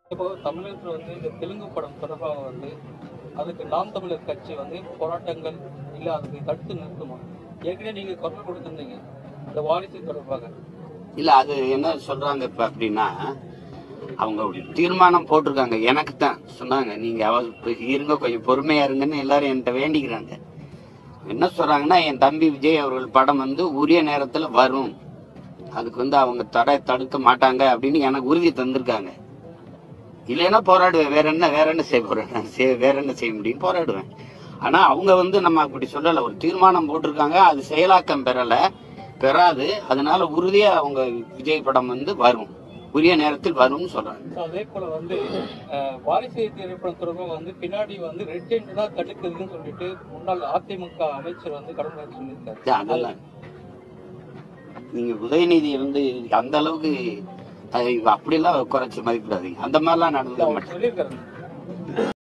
இப்போ தமிழகத்துல இந்த தெலுங்கு படம் தொடர்பாக அதுக்கு நாம் தமிழர் கட்சி போராட்டங்கள் இல்ல அதுக்கு தடுத்து நிறுத்துமா? ஏற்கனவே நீங்க குரல் கொடுத்திருந்தீங்க இந்த வாரிசு தொடர்பாக. இல்ல அது என்ன சொல்றாங்க இப்ப அப்படின்னா, அவங்க தீர்மானம் போட்டிருக்காங்க. எனக்கு தான் சொன்னாங்க, நீங்க இருங்க, கொஞ்சம் பொறுமையா இருங்கன்னு எல்லாரும் என்கிட்ட வேண்டிக்கிறாங்க. என்ன சொல்றாங்கன்னா, என் தம்பி விஜய் அவர்கள் படம் உரிய நேரத்துல வரும், அதுக்கு அவங்க தடுக்க மாட்டாங்க அப்படின்னு எனக்கு உறுதி தந்திருக்காங்க. இல்லைன்னா போராடுவேன். வேற என்ன செய்ய போறேன்? வேற என்ன செய்ய முடியும்? போராடுவேன். ஆனா அவங்க நம்ம அப்படி சொல்லல. ஒரு தீர்மானம் போட்டிருக்காங்க, அது செயலாக்கம் பெறாது. அதனால உறுதியா அவங்க விஜய் படம் வரும், உரிய நேரத்தில் வரும்னு சொல்றாங்க. அதே போல வாரிசு திரைப்படம் தொடர்பாக பின்னாடி ரெட் ஜெயிண்ட் தான் தடுக்குதுன்னு சொல்லிட்டு முன்னாள் அதிமுக அமைச்சர் கடம்பூர் சொல்லியிருக்காரு. அதெல்லாம் நீங்க உதயநிதி அந்த அளவுக்கு அப்படியெல்லாம் குறைச்சு மதிப்பிடாதீங்க. அந்த மாதிரிலாம் நடந்தது மட்டும் சொல்லியிருக்காரு.